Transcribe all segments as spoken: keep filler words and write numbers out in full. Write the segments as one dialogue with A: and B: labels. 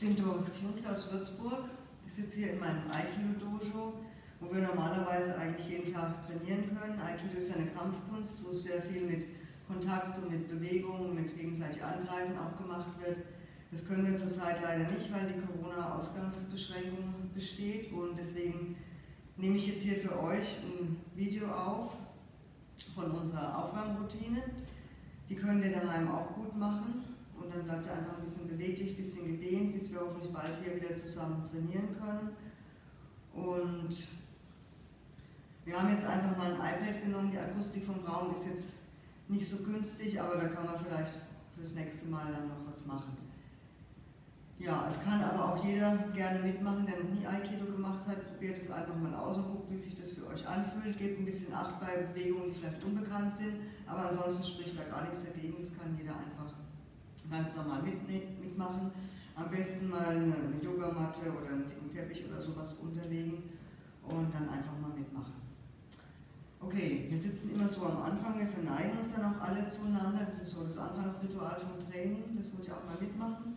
A: bin Doris Knuckl aus Würzburg. Ich sitze hier in meinem Aikido-Dojo, wo wir normalerweise eigentlich jeden Tag trainieren können. Aikido ist ja eine Kampfkunst, wo sehr viel mit Kontakt und mit Bewegung, mit gegenseitig Angreifen auch gemacht wird. Das können wir zurzeit leider nicht, weil die Corona-Ausgangsbeschränkung besteht, und deswegen nehme ich jetzt hier für euch ein Video auf von unserer Aufwärmroutine. Die könnt ihr daheim auch gut machen, und dann bleibt ihr einfach ein bisschen beweglich, ein bisschen gedehnt, bis wir hoffentlich bald hier wieder zusammen trainieren können. Und wir haben jetzt einfach mal ein iPad genommen. Die Akustik vom Raum ist jetzt nicht so günstig, aber da kann man vielleicht fürs nächste Mal dann noch was machen. Ja, es kann aber auch jeder gerne mitmachen, der noch nie Aikido gemacht hat. Probiert es einfach mal aus und guckt, wie sich das für euch anfühlt. Gebt ein bisschen Acht bei Bewegungen, die vielleicht unbekannt sind, aber ansonsten spricht da gar nichts dagegen. Das kann jeder einfach ganz normal mit, mitmachen. Am besten mal eine, eine Yogamatte oder einen dicken Teppich oder sowas unterlegen und dann einfach mal mitmachen. Okay, wir sitzen immer so am Anfang, wir verneigen uns dann auch alle zueinander. Das ist so das Anfangsritual vom Training, das wollte ich auch mal mitmachen.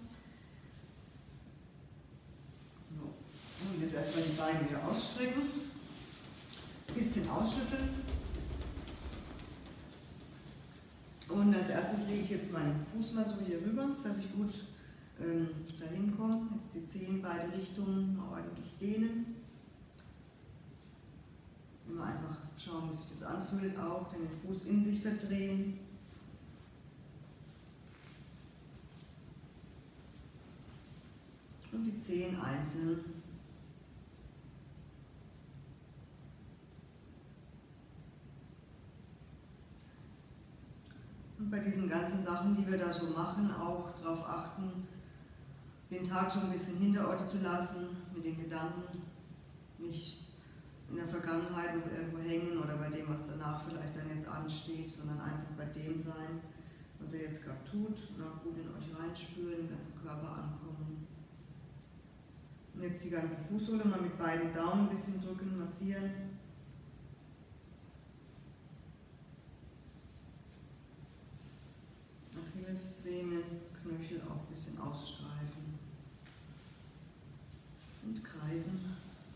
A: So, und jetzt erstmal die Beine wieder ausstrecken, ein bisschen ausschütteln. Und als erstes lege ich jetzt meinen Fuß mal so hier rüber, dass ich gut ähm, dahin komme. Jetzt die Zehen beide Richtungen mal ordentlich dehnen. Immer einfach schauen, wie sich das anfühlt, auch den Fuß in sich verdrehen. Und die Zehen einzeln. Und bei diesen ganzen Sachen, die wir da so machen, auch darauf achten, den Tag so ein bisschen hinter euch zu lassen, mit den Gedanken nicht in der Vergangenheit irgendwo hängen oder bei dem, was danach vielleicht dann jetzt ansteht, sondern einfach bei dem sein, was ihr jetzt gerade tut, und auch gut in euch reinspüren, den ganzen Körper ankommen. Und jetzt die ganze Fußsohle mal mit beiden Daumen ein bisschen drücken, massieren. Achillessehne, Knöchel auch ein bisschen ausstreifen und kreisen.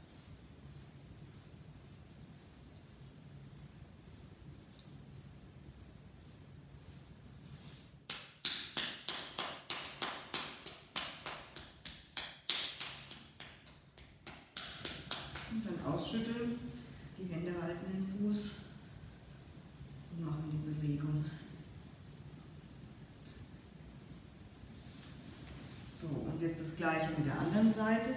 A: Und dann ausschütteln, die Hände halten den Fuß und machen die Bewegung. So, und jetzt das Gleiche mit der anderen Seite.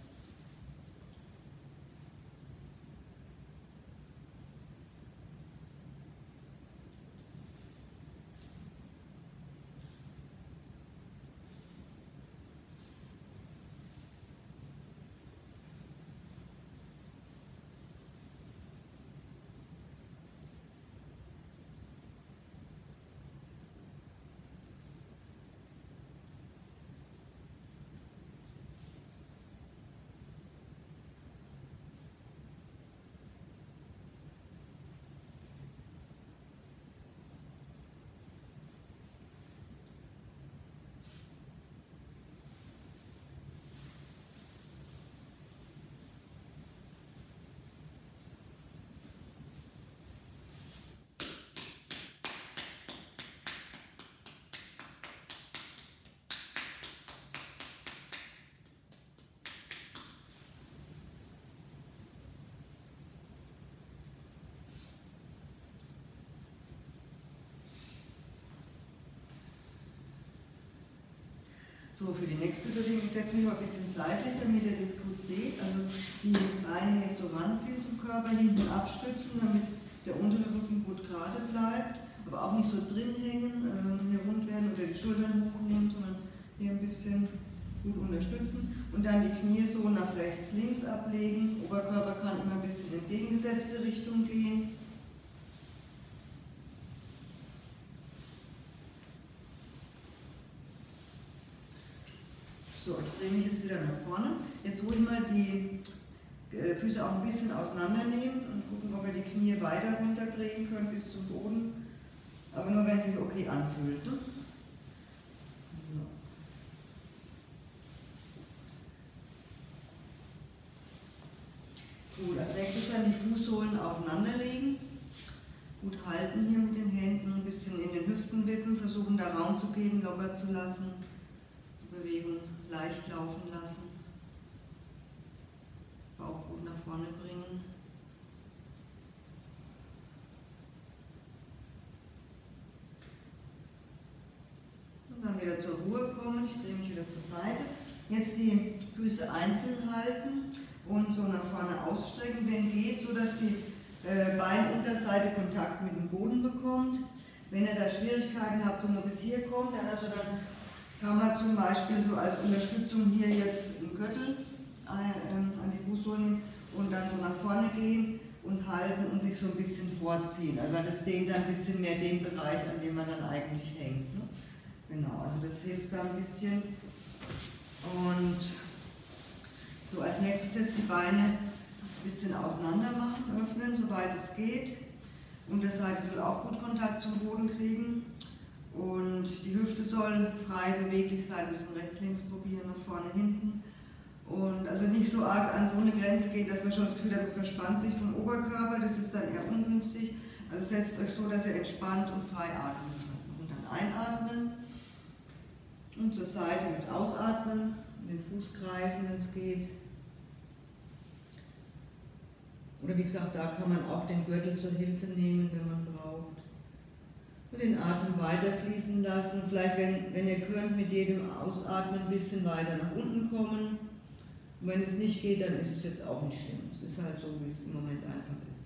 A: So, für die nächste Bewegung, ich setze mich mal ein bisschen seitlich, damit ihr das gut seht. Also die Beine jetzt so ranziehen zum Körper, hinten abstützen, damit der untere Rücken gut gerade bleibt, aber auch nicht so drin hängen, äh, hier rund werden oder die Schultern hochnehmen, sondern hier ein bisschen gut unterstützen. Und dann die Knie so nach rechts, links ablegen. Oberkörper kann immer ein bisschen in entgegengesetzte Richtung gehen. So, ich drehe mich jetzt wieder nach vorne. Jetzt ruhig mal die Füße auch ein bisschen auseinandernehmen und gucken, ob ihr die Knie weiter runterdrehen könnt bis zum Boden. Aber nur, wenn es sich okay anfühlt. Ne? So. halten hier mit den Händen, ein bisschen in den Hüften wippen, versuchen da Raum zu geben, locker zu lassen, die Bewegung leicht laufen lassen, Bauch gut nach vorne bringen. Und dann wieder zur Ruhe kommen, ich drehe mich wieder zur Seite. Jetzt die Füße einzeln halten und so nach vorne ausstrecken, wenn geht, so dass die äh, Beinunterseite Kontakt mit dem Boden bekommt. Wenn ihr da Schwierigkeiten habt und nur bis hier kommt, dann, also dann kann man zum Beispiel so als Unterstützung hier jetzt einen Gürtel äh, ähm, an die Fußsohlen nehmen und dann so nach vorne gehen und halten und sich so ein bisschen vorziehen. Also das dehnt dann ein bisschen mehr den Bereich, an dem man dann eigentlich hängt. Ne? Genau, also das hilft da ein bisschen. Und so als nächstes jetzt die Beine ein bisschen auseinander machen, öffnen, soweit es geht. Unterseite soll auch gut Kontakt zum Boden kriegen. Und die Hüfte soll frei beweglich sein, ein bisschen rechts, links probieren, nach vorne, hinten. Und also nicht so arg an so eine Grenze gehen, dass man schon das Gefühl hat, man verspannt sich vom Oberkörper, das ist dann eher ungünstig. Also setzt euch so, dass ihr entspannt und frei atmen könnt. Und dann einatmen und zur Seite mit ausatmen, den Fuß greifen, wenn es geht. Oder wie gesagt, da kann man auch den Gürtel zur Hilfe nehmen, wenn man braucht. Und den Atem weiter fließen lassen. Vielleicht, wenn, wenn ihr könnt, mit jedem Ausatmen ein bisschen weiter nach unten kommen. Und wenn es nicht geht, dann ist es jetzt auch nicht schlimm. Es ist halt so, wie es im Moment einfach ist.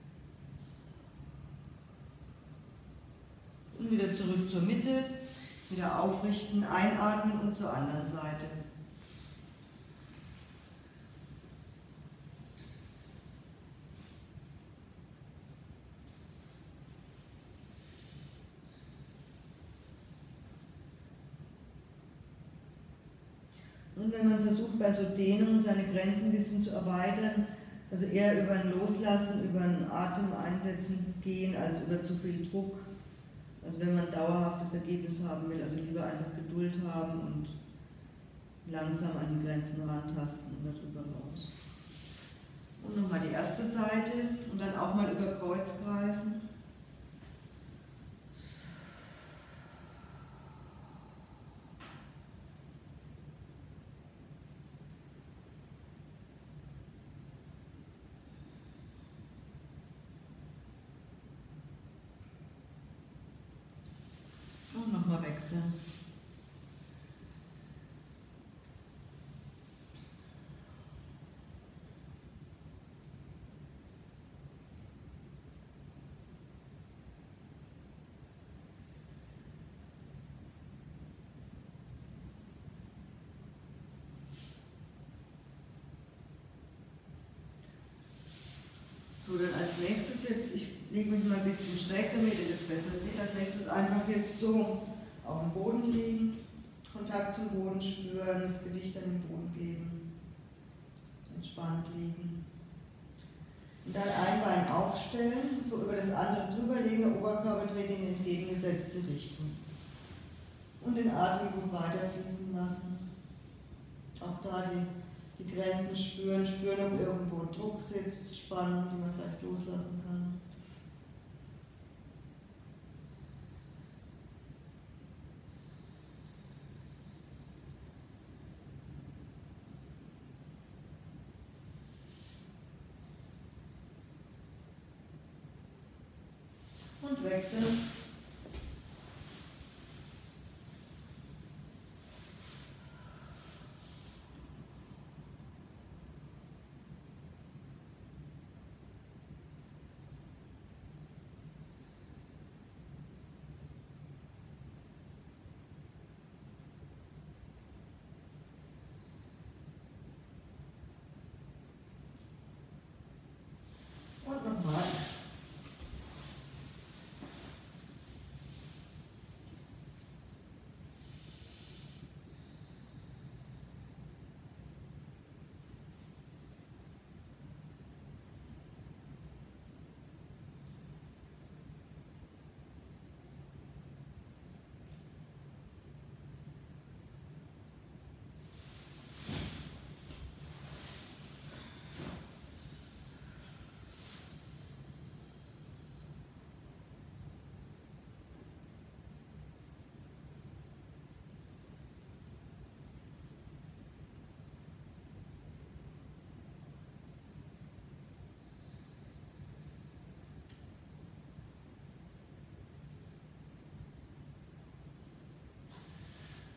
A: Und wieder zurück zur Mitte. Wieder aufrichten, einatmen und zur anderen Seite. Und wenn man versucht, bei so Dehnungen seine Grenzen ein bisschen zu erweitern, also eher über ein Loslassen, über ein Atem einsetzen gehen, als über zu viel Druck. Also wenn man dauerhaftes Ergebnis haben will, also lieber einfach Geduld haben und langsam an die Grenzen rantasten und darüber raus. Und nochmal die erste Seite und dann auch mal über Kreuz greifen. Und nochmal wechseln. So, dann als nächstes jetzt, ich lege mich mal ein bisschen schräg, damit ihr das besser seht. Als nächstes einfach jetzt so auf dem Boden liegen, Kontakt zum Boden spüren, das Gewicht an den Boden geben, entspannt liegen. Und dann ein Bein aufstellen, so über das andere drüber legen, der Oberkörper dreht in die entgegengesetzte Richtung. Und den Atem gut weiterfließen lassen. Auch da die Die Grenzen spüren, spüren, ob irgendwo Druck sitzt, Spannung, die man vielleicht loslassen kann. Und wechseln. Und nochmal.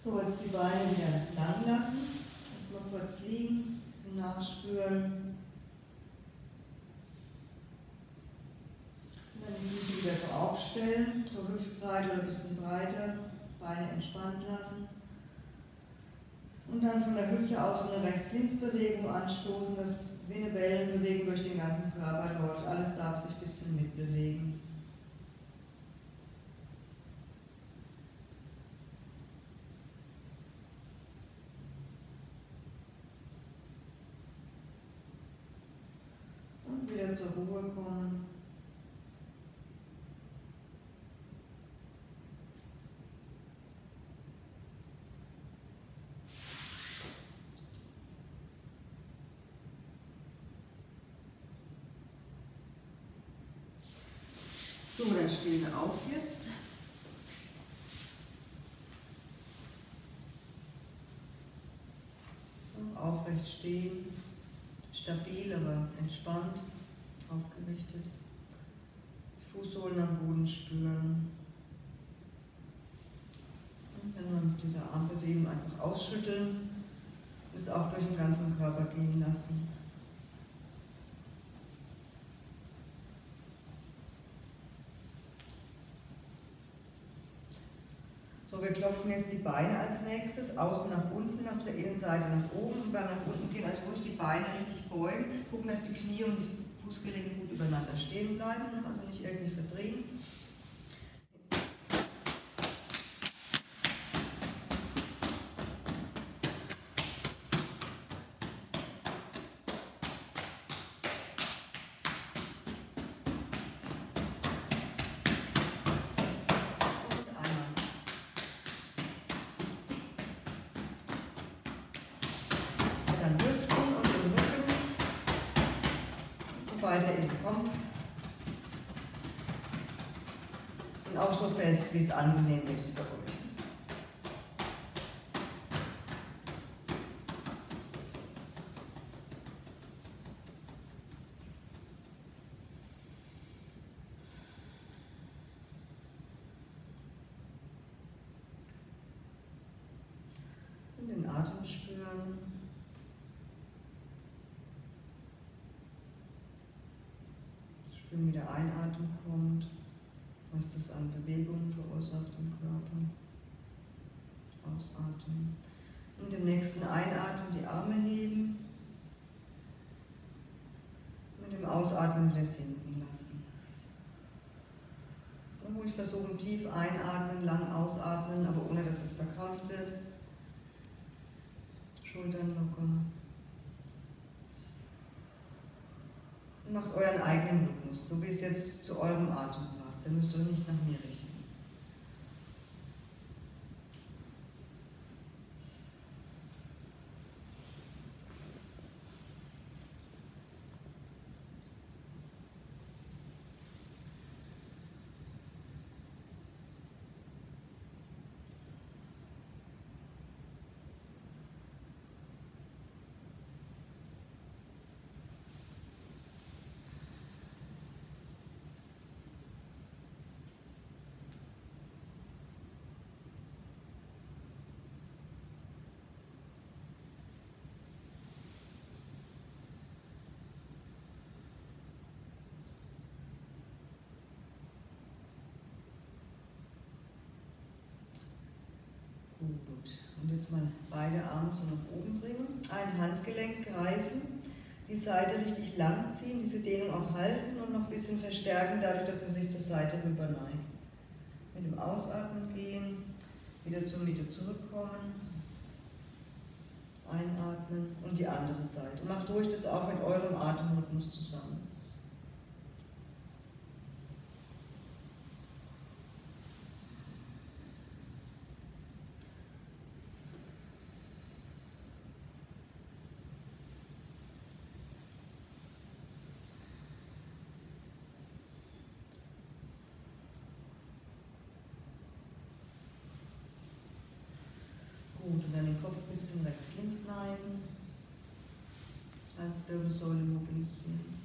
A: So, jetzt die Beine wieder lang lassen. Jetzt mal kurz liegen, ein bisschen nachspüren. Und dann die Füße wieder so aufstellen, so hüftbreit oder ein bisschen breiter, Beine entspannt lassen. Und dann von der Hüfte aus so eine Rechts-Links-Bewegung anstoßen, dass wie eine Wellenbewegung durch den ganzen Körper läuft. Alles darf sich ein bisschen mitbewegen. Und wieder zur Ruhe kommen. So, dann stehen wir auf jetzt. Aufrecht stehen, stabil, aber entspannt, aufgerichtet. Die Fußsohlen am Boden spüren. Und wenn man mit dieser Armbewegung einfach ausschütteln, es auch durch den ganzen Körper gehen lassen. So, wir klopfen jetzt die Beine als nächstes, außen nach unten, auf der Innenseite nach oben und beim nach unten gehen, also ruhig die Beine richtig beugen, gucken, dass die Knie und die Fußgelenke gut übereinander stehen bleiben, also nicht irgendwie verdrehen. Dann Hüften und den Rücken, so weiter eben kommt. Und auch so fest, wie es angenehm ist für euch. Und den Atem spüren. Spüren, wie der Einatmen kommt, was das an Bewegungen verursacht im Körper. Ausatmen. Und im nächsten Einatmen die Arme heben. Mit dem Ausatmen wieder sinken lassen. Und ruhig versuchen, tief einatmen, lang ausatmen, aber ohne dass es verkrampft wird. Schultern locker. Und macht euren eigenen Rhythmus, so wie es jetzt zu eurem Atem passt. Ihr müsst euch nicht nach mir richten. Gut, und jetzt mal beide Arme so nach oben bringen, ein Handgelenk greifen, die Seite richtig lang ziehen, diese Dehnung auch halten und noch ein bisschen verstärken, dadurch, dass man sich zur Seite rüber neigt. Mit dem Ausatmen gehen, wieder zur Mitte zurückkommen, einatmen und die andere Seite. Macht ruhig das auch mit eurem Atemrhythmus zusammen. Gut, und dann den Kopf ein bisschen rechts-links neigen, als Wirbelsäule mobilisieren.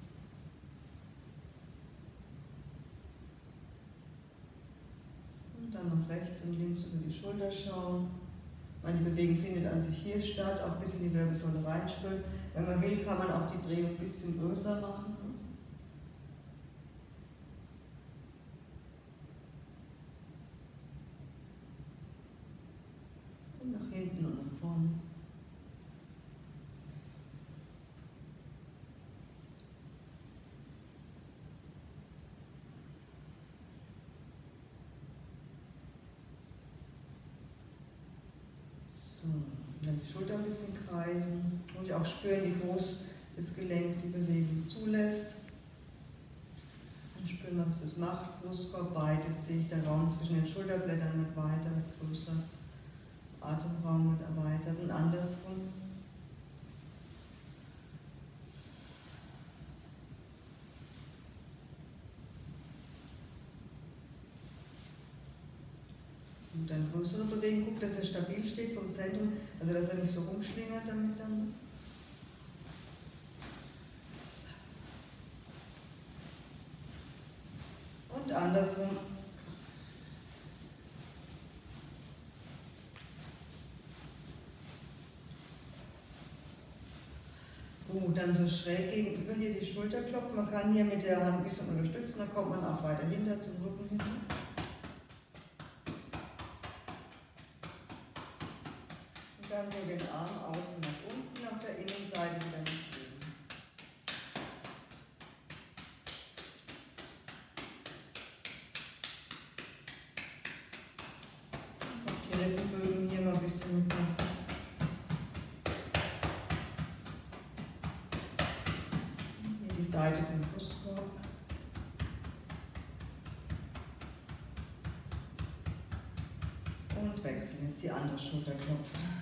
A: Und dann noch rechts und links über die Schulter schauen, Die Bewegung findet an sich hier statt, auch bis in die Wirbelsäule reinspürt. Wenn man will, kann man auch die Drehung ein bisschen größer machen. Und nach hinten und nach vorne. So, dann die Schulter ein bisschen kreisen und auch spüren, wie groß das Gelenk die Bewegung zulässt. Dann spüren, was das macht. Brustkorb weitet sich, der Raum zwischen den Schulterblättern wird weiter, wird größer. Atemraum wird erweitert und andersrum. Und dann größere Bewegung, guckt, dass er stabil steht vom Zentrum, also dass er nicht so rumschlingert damit dann. Und andersrum. Gut, dann so schräg gegenüber hier die Schulter klopfen. Man kann hier mit der Hand ein bisschen unterstützen, dann kommt man auch weiter hinter zum Rücken hin. Und dann so den Arm außen nach unten, auf der Innenseite wieder nicht legen. Die Rippenbögen hier mal ein bisschen mitmachen. Hier die Seite vom Brustkorb. Und wechseln, jetzt die andere Schulter klopfen.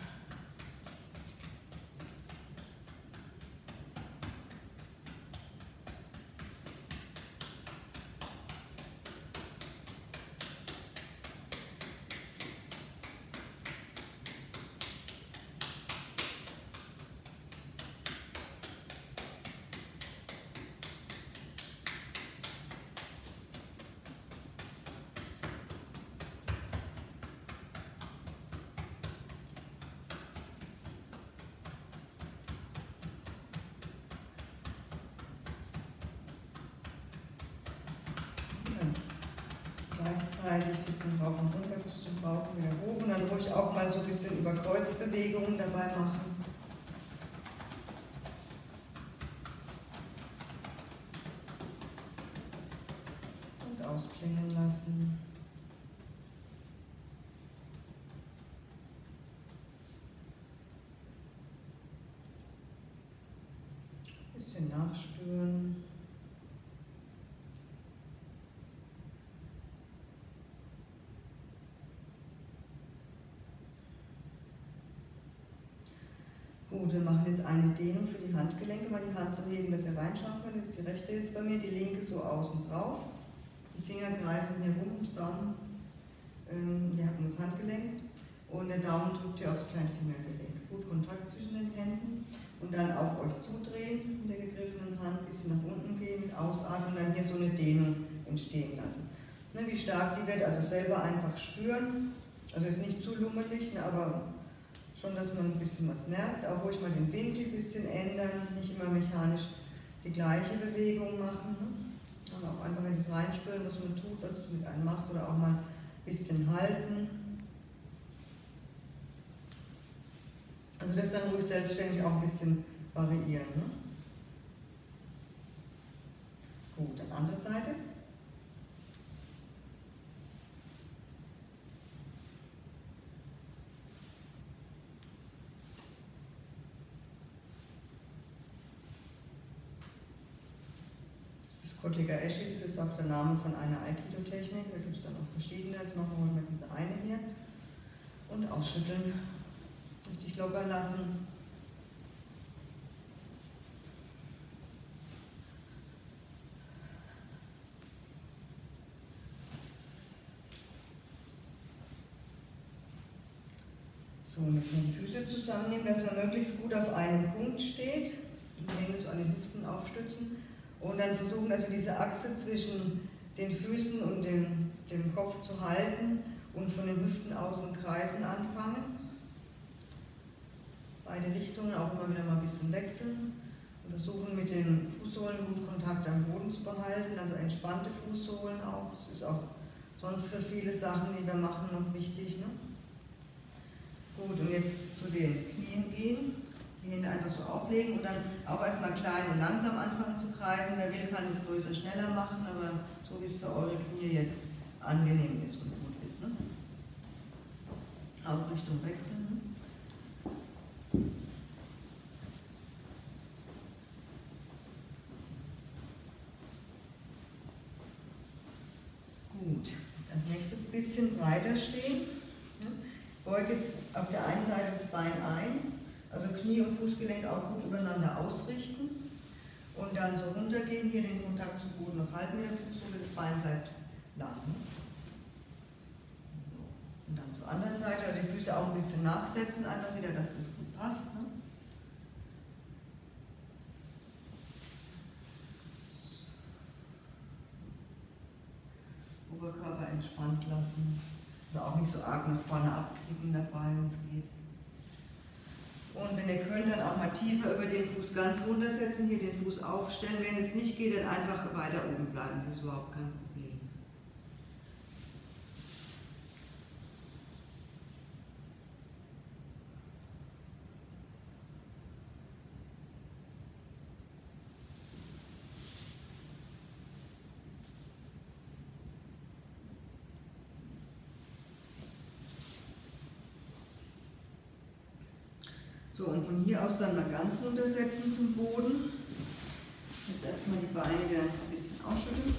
A: Gleichzeitig ein bisschen rauf und runter bis zum Bauch wieder hoch und dann ruhig auch mal so ein bisschen über Kreuzbewegungen dabei machen. Und ausklingen lassen. Ein bisschen nachspüren. Gut, wir machen jetzt eine Dehnung für die Handgelenke, mal die Hand so heben, dass ihr reinschauen könnt. Das ist die rechte jetzt bei mir, die linke so außen drauf. Die Finger greifen hier rum ums Daumen, ähm, hier haben wir das Handgelenk und der Daumen drückt hier aufs Kleinfingergelenk. Gut Kontakt zwischen den Händen und dann auf euch zudrehen mit der gegriffenen Hand, ein bisschen nach unten gehen, mit Ausatmen, dann hier so eine Dehnung entstehen lassen. Ne, wie stark die wird, also selber einfach spüren, also ist nicht zu lummelig, ne, aber schon, dass man ein bisschen was merkt, auch ruhig mal den Winkel ein bisschen ändern, nicht immer mechanisch die gleiche Bewegung machen, ne? Aber auch einfach in das Reinspüren, was man tut, was es mit einem macht oder auch mal ein bisschen halten. Also das dann ruhig selbstständig auch ein bisschen variieren. Ne? Gut, dann andere Seite. Kotega Eshi, das ist auch der Name von einer Aikido-Technik, da gibt es dann auch verschiedene, jetzt machen wir mal diese eine hier und ausschütteln, richtig locker lassen. So, jetzt mal die Füße zusammennehmen, dass man möglichst gut auf einem Punkt steht, die Hände so an den Hüften aufstützen. Und dann versuchen also diese Achse zwischen den Füßen und dem, dem Kopf zu halten und von den Hüften außen kreisen anfangen. beide Richtungen auch immer wieder mal ein bisschen wechseln. Wir versuchen mit den Fußsohlen gut Kontakt am Boden zu behalten, also entspannte Fußsohlen auch. Das ist auch sonst für viele Sachen, die wir machen, noch wichtig. Ne? Gut, und jetzt zu den Knien gehen. Die Hände einfach so auflegen und dann auch erstmal klein und langsam anfangen zu kreisen. Wer will, kann es größer, schneller machen, aber so wie es für eure Knie jetzt angenehm ist und gut ist. Ne? Auch Richtung wechseln. Ne? Gut, jetzt als nächstes ein bisschen breiter stehen. Beuge jetzt auf der einen Seite das Bein ein, also Knie und Fußgelenk auch gut übereinander ausrichten und dann so runtergehen, hier den Kontakt zum Boden noch halten mit der Fußsohle, das Bein bleibt lang. So. Und dann zur anderen Seite, also die Füße auch ein bisschen nachsetzen, einfach wieder, dass das gut passt. Ne? Oberkörper entspannt lassen. Also auch nicht so arg nach vorne abknicken dabei, wenn es geht. Und wenn ihr könnt, dann auch mal tiefer über den Fuß ganz runtersetzen, hier den Fuß aufstellen. Wenn es nicht geht, dann einfach weiter oben bleiben, das ist überhaupt kein Problem. So, und von hier aus dann mal ganz runtersetzen zum Boden. Jetzt erstmal die Beine wieder ein bisschen ausschütteln.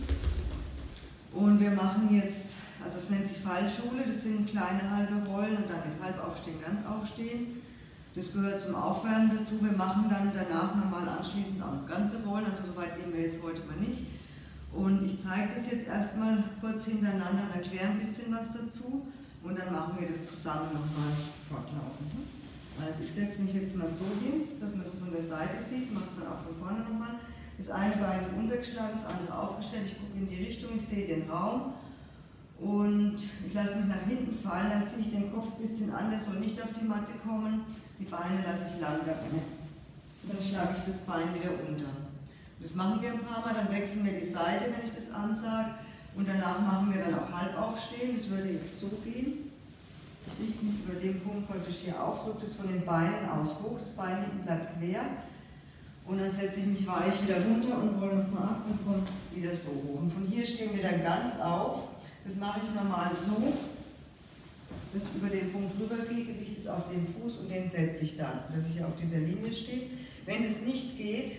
A: Und wir machen jetzt, also es nennt sich Fallschule, das sind kleine halbe Rollen und dann mit halb aufstehen, ganz aufstehen. Das gehört zum Aufwärmen dazu. Wir machen dann danach nochmal anschließend auch noch ganze Rollen, also so weit gehen wir jetzt heute mal nicht. Und ich zeige das jetzt erstmal kurz hintereinander und erkläre ein bisschen was dazu. Und dann machen wir das zusammen nochmal fortlaufend. Also ich setze mich jetzt mal so hin, dass man es von der Seite sieht, mache es dann auch von vorne nochmal. Das eine Bein ist untergeschlagen, das andere aufgestellt, ich gucke in die Richtung, ich sehe den Raum und ich lasse mich nach hinten fallen, dann ziehe ich den Kopf ein bisschen an, der soll nicht auf die Matte kommen, die Beine lasse ich lang dabei. Dann schlage ich das Bein wieder unter. Das machen wir ein paar Mal, dann wechseln wir die Seite, wenn ich das ansage und danach machen wir dann auch halb aufstehen, das würde jetzt so gehen. Ich richte mich über den Punkt praktisch hier auf, drücke das von den Beinen aus hoch, das Bein hinten bleibt quer und dann setze ich mich weich wieder runter und rolle nochmal ab und komme wieder so hoch. Und von hier stehen wir dann ganz auf, das mache ich normal so, dass ich über den Punkt rüber gehe, Gewicht ist auf den Fuß und den setze ich dann, dass ich auf dieser Linie stehe. Wenn es nicht geht,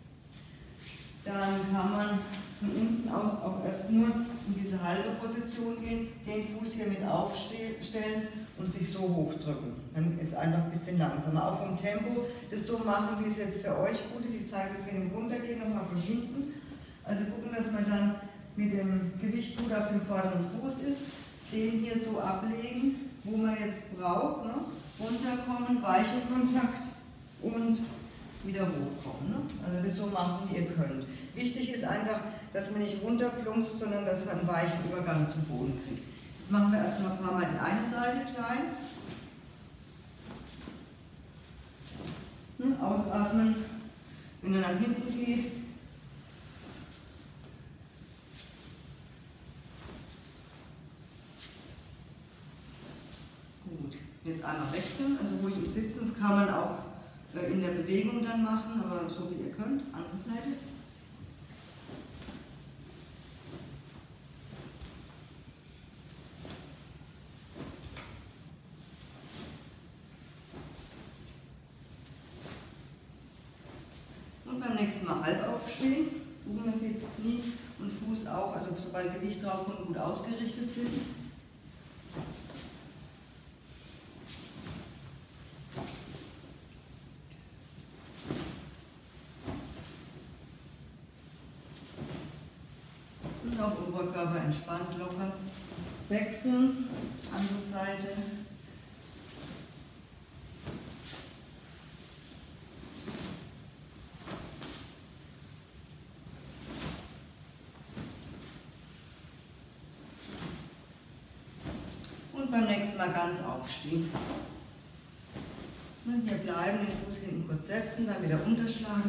A: dann kann man von unten aus auch erst nur in diese halbe Position gehen, den Fuß hier mit aufstellen und sich so hochdrücken. Dann ist einfach ein bisschen langsamer. Auch vom Tempo das so machen, wie es jetzt für euch gut ist. Ich zeige das mit dem Runtergehen nochmal von hinten. Also gucken, dass man dann mit dem Gewicht gut auf dem vorderen Fuß ist. Den hier so ablegen, wo man jetzt braucht. Ne? Runterkommen, weichen Kontakt und wieder hochkommen. Ne? Also das so machen, wie ihr könnt. Wichtig ist einfach, dass man nicht runterplumpst, sondern dass man einen weichen Übergang zum Boden kriegt. Jetzt machen wir erstmal ein paar Mal die eine Seite klein. Hm, ausatmen, wenn er nach hinten geht. Gut, jetzt einmal wechseln, also ruhig im Sitzen, das kann man auch in der Bewegung dann machen, aber so wie ihr könnt, andere Seite. Und beim nächsten Mal halb aufstehen, gucken, dass jetzt Knie und Fuß auch, also sobald Gewicht drauf kommt, gut ausgerichtet sind. Und auch Oberkörper entspannt, locker. Wechseln, andere Seite. Und beim nächsten Mal ganz aufstehen. Und hier bleiben, den Fuß hinten kurz setzen, dann wieder unterschlagen.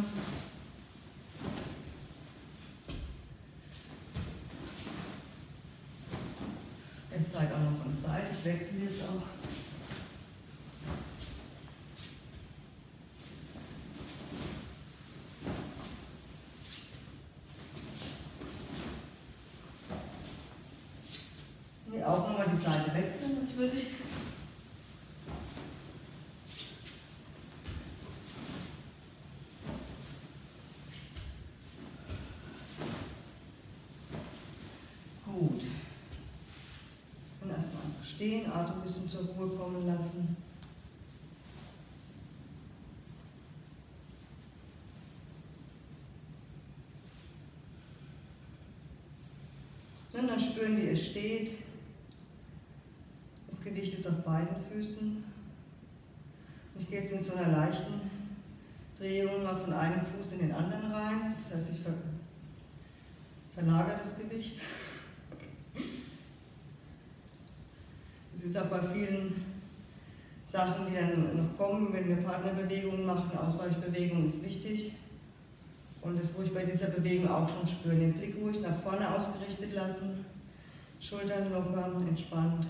A: Ich zeige auch noch von der Seite, ich wechsle jetzt auch. Hier auch nochmal die Seite wechseln natürlich. Gut. Und erstmal stehen, Atem ein bisschen zur Ruhe kommen lassen. Und dann spüren, wie es steht. Das Gewicht ist auf beiden Füßen. Und ich gehe jetzt mit so einer leichten Drehung mal von einem Fuß in den anderen rein. Das heißt, ich ver verlagere das Gewicht. Es ist auch bei vielen Sachen, die dann noch kommen, wenn wir Partnerbewegungen machen, Ausweichbewegungen ist wichtig. Und das ruhig bei dieser Bewegung auch schon spüren. Den Blick ruhig nach vorne ausgerichtet lassen, Schultern locker, entspannt.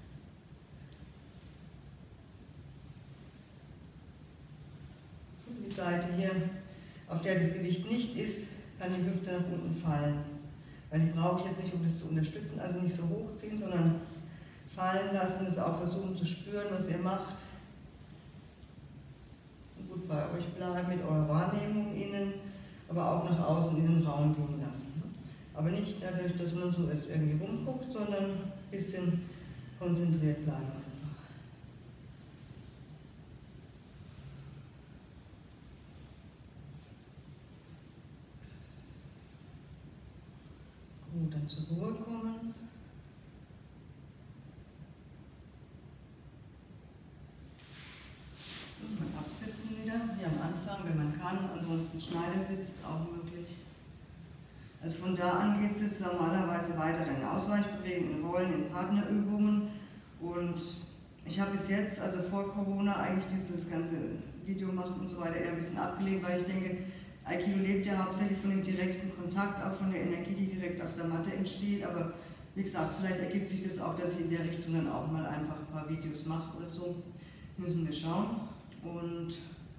A: Die Seite hier, auf der das Gewicht nicht ist, kann die Hüfte nach unten fallen. Weil die brauche ich jetzt nicht, um das zu unterstützen, also nicht so hochziehen, sondern fallen lassen, das auch versuchen zu spüren, was ihr macht. Und gut bei euch bleiben mit eurer Wahrnehmung innen, aber auch nach außen in den Raum gehen lassen. Aber nicht dadurch, dass man so jetzt irgendwie rumguckt, sondern ein bisschen konzentriert bleiben einfach. Gut, dann zur Ruhe kommen. Und mal absetzen wieder, wie am Anfang, wenn man kann. Ansonsten Schneidersitz ist auch möglich. Also von da an geht es jetzt normalerweise weiter in Ausweichbewegungen, in Rollen, in Partnerübungen. Und ich habe bis jetzt, also vor Corona, eigentlich dieses ganze Video machen und so weiter eher ein bisschen abgelehnt, weil ich denke, Aikido lebt ja hauptsächlich von dem direkten Kontakt, auch von der Energie, die direkt auf der Matte entsteht. Aber wie gesagt, vielleicht ergibt sich das auch, dass ich in der Richtung dann auch mal einfach ein paar Videos mache oder so. Müssen wir schauen. Und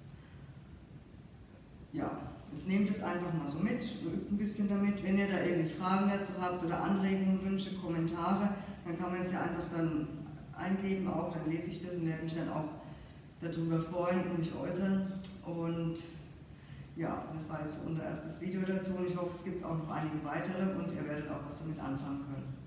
A: ja, jetzt nehmt es einfach mal so mit, übt ein bisschen damit. Wenn ihr da irgendwie Fragen dazu habt oder Anregungen, Wünsche, Kommentare, dann kann man das ja einfach dann eingeben auch, dann lese ich das und werde mich dann auch darüber freuen und mich äußern. Und ja, das war jetzt unser erstes Video dazu und ich hoffe, es gibt auch noch einige weitere und ihr werdet auch was damit anfangen können.